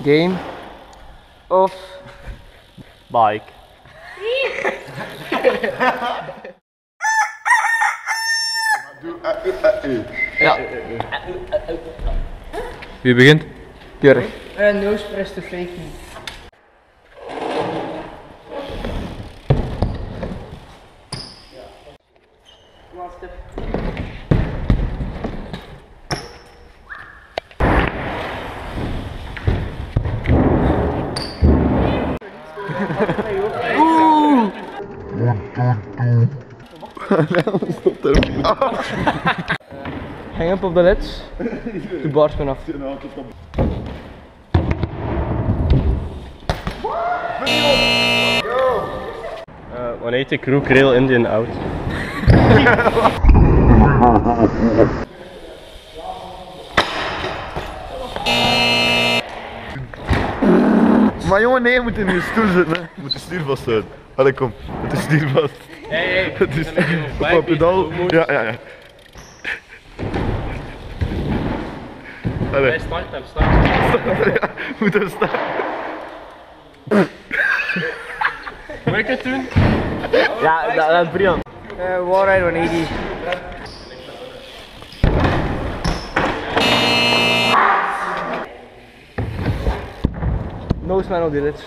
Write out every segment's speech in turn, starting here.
Game of Bike. Ja. Wie begint? Jurk. Nose press to fake me. Hang up op de leds. Doe bars vanaf. Wanneer heet de crew Rail Indian out? Maar jongen, nee, je moet in je stoel zitten. Hè. Je moet de stuur vasthouden. Allee, kom. Met de stuur vast. Hey, Het is op een pedaal. Ja, ja, ja. Allee. Start hem, start. Ja, moet er staan. Moet ik het doen? Ja, dat is Brian. Wallride 180. Noseman op die leds.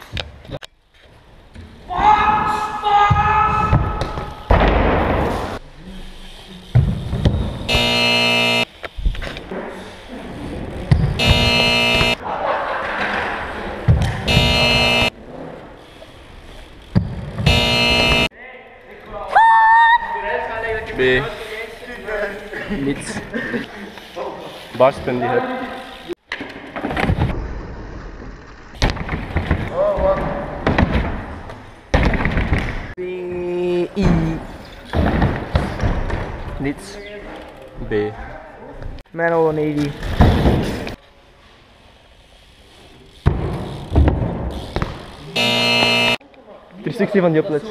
B. Niets. Barsten die heb. B-I. Niets. B. Manual 180. Restrictie van die oplets.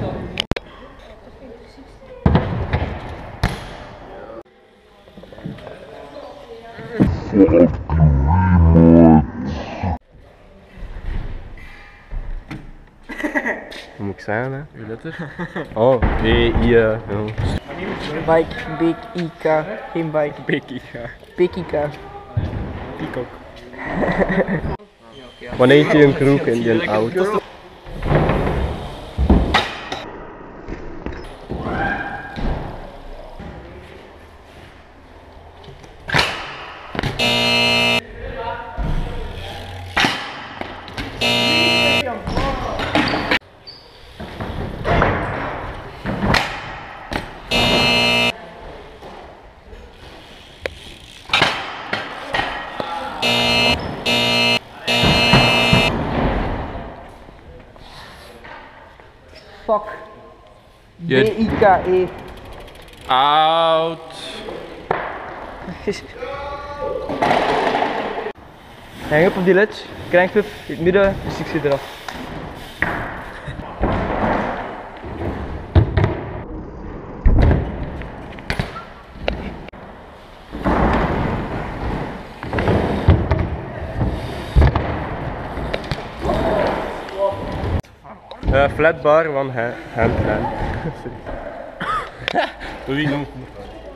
Hoe moet ik zeggen, hè? Uw letter? Oh, B, I, ja. Bike, big IK. Geen bike. Bikkie. Big IK. Peacock. Wanneer heet je een crew Indian out? Fuck. Je- B-I-K-E. Out. Hang up op die leds. Crankflip in het midden, restrictie eraf. Flat bar van handstand. Wie noemt het?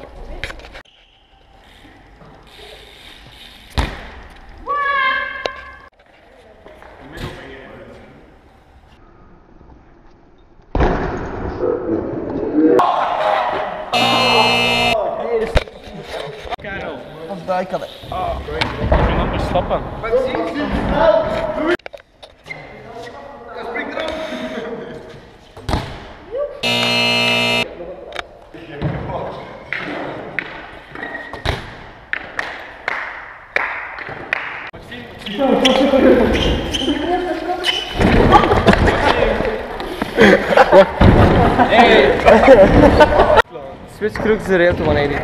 Als duik had ik. Ik ga nog stappen. Switch crux de rail to 180.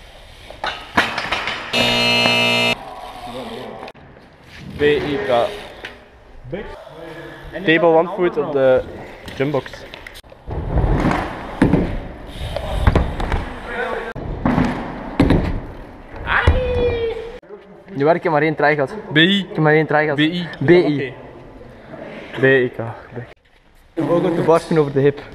BIK. Table one foot op de jumpbox. Nu waar ik heb maar één try gehad. BI. Ik heb maar één try gehad. BI. BI. BIK. Ook op de barsten over de hip.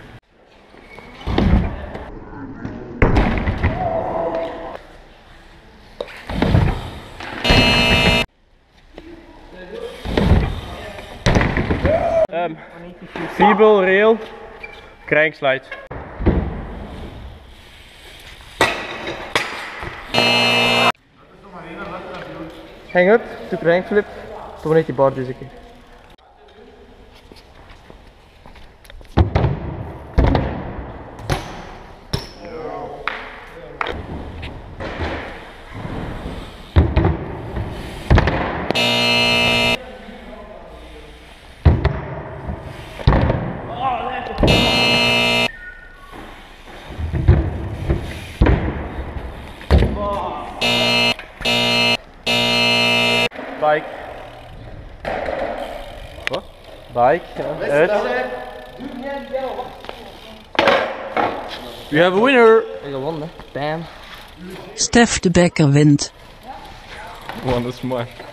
Feeble rail. Crankslide. Hang up, doe crank flip. Toen wanneer die bar deze keer. Bike. Wat? Bike, ja. Uit. We have a winner! Ik gewonnen, hè. Bam. Stef de Bekker wint. One is mine.